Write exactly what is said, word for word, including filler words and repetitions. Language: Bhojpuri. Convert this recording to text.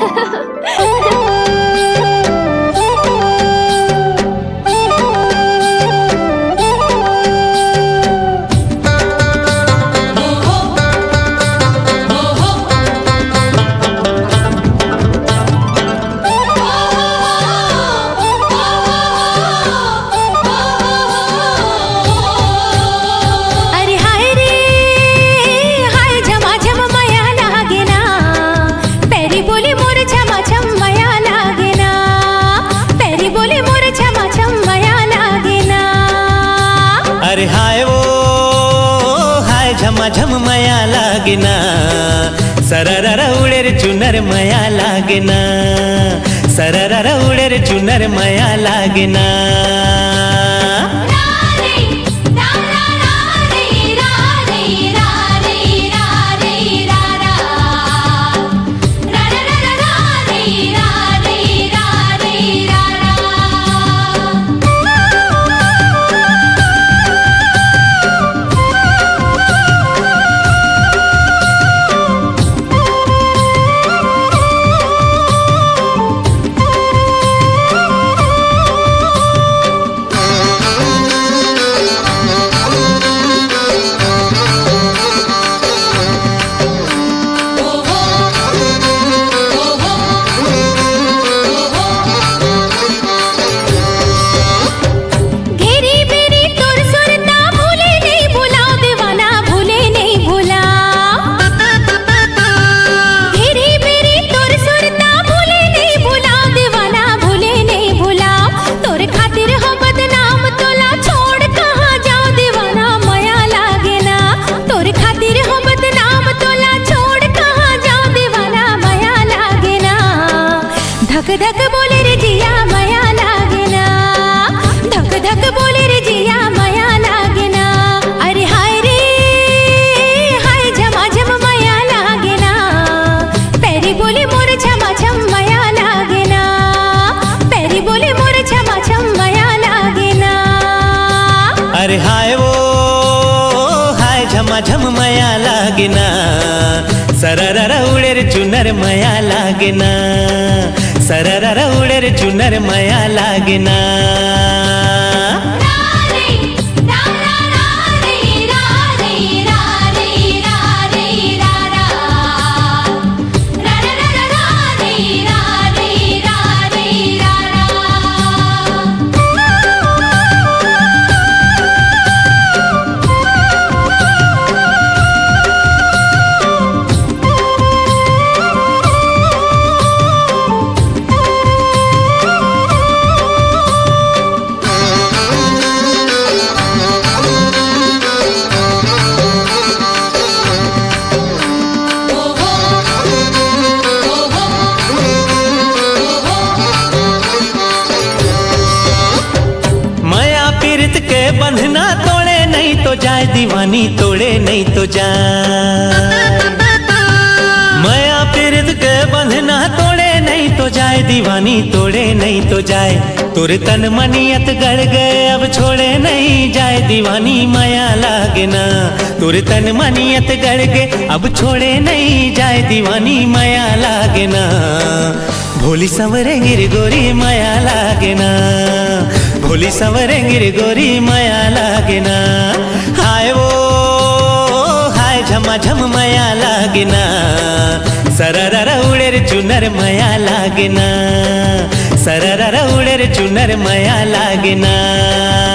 अरे हाय वो हाय झमाझम मया लागेना, सररर उड़े रे चुनर मया लागेना, सररर उड़े रे चुनर मया लागेना। धक धक बोले रे जिया मया लागेना, धक धक बोले रे जिया मया लागेना। अरे हाय रे हाय झमाझम मया लागेना, पैरी बोले मोर झमाझम मया लागेना, पैरी बोले मोर झमाझम मया लागेना। अरे हाय वो हाय झमाझम मया लागेना, सररर उड़े रे चुनर मया लागेना, सररर उड़े रे चुनर मया लागेना। के बंधना तोड़े नहीं तो जाए, दीवानी तोड़े नहीं तो जाए। माया पीरित के बंधना तोड़े नहीं तो जाए, दीवानी तोड़े नहीं तो जाए। तुर तन मनियत गड़ गए अब छोड़े नहीं जाए, दीवानी माया लागेना। तुर तन मनियत गड़ गए अब छोड़े नहीं जाए, दीवानी माया लागेना। भोली संवरे गिर गोरी माया लागेना, भोली संवरे गिर गोरी माया लागेना। हाय वो हाय झमाझम माया लागेना, सररर उड़े रे चुनर माया लागेना, सररर उड़े रे चुनर माया लागेना।